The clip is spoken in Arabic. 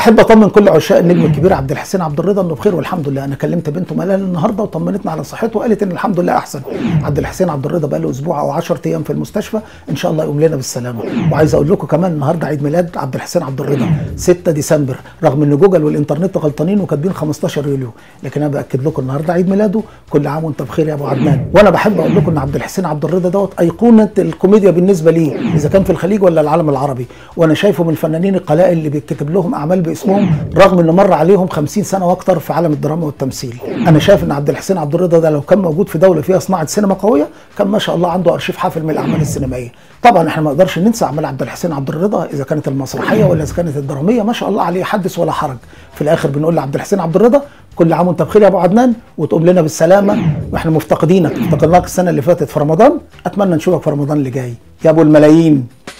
احب اطمن كل عشاق النجم الكبير عبد الحسين عبد الرضا انه بخير والحمد لله. انا كلمت بنته ملال النهارده وطمنتنا على صحته وقالت ان الحمد لله احسن. عبد الحسين عبد الرضا بقى له اسبوع او 10 ايام في المستشفى، ان شاء الله يقوم لنا بالسلامه. وعايز اقول لكم كمان النهارده عيد ميلاد عبد الحسين عبد الرضا 6 ديسمبر، رغم ان جوجل والانترنت غلطانين وكاتبين 15 يوليو، لكن انا باكد لكم النهارده عيد ميلاده. كل عام وانت بخير يا ابو عدنان. وانا بحب اقول لكم ان عبد الحسين عبد الرضا دوت ايقونه الكوميديا بالنسبه لي، اذا كان في الخليج ولا العالم العربي، وانا شايفه من الفنانين القلائل اللي بيتكتب لهم اعمال باسمهم رغم انه مر عليهم 50 سنه واكتر في عالم الدراما والتمثيل. انا شايف ان عبد الحسين عبد الرضا ده لو كان موجود في دوله فيها صناعه سينما قويه كان ما شاء الله عنده ارشيف حافل من الاعمال السينمائيه. طبعا احنا ما نقدرش ننسى اعمال عبد الحسين عبد الرضا اذا كانت المسرحيه ولا اذا كانت الدراميه، ما شاء الله عليه حدث ولا حرج. في الاخر بنقول لعبد الحسين عبد الرضا كل عام وانت بخير يا ابو عدنان، وتقوم لنا بالسلامه، واحنا مفتقدينك، افتقدناك السنه اللي فاتت في رمضان، اتمنى نشوفك في رمضان اللي جاي يا ابو الملايين.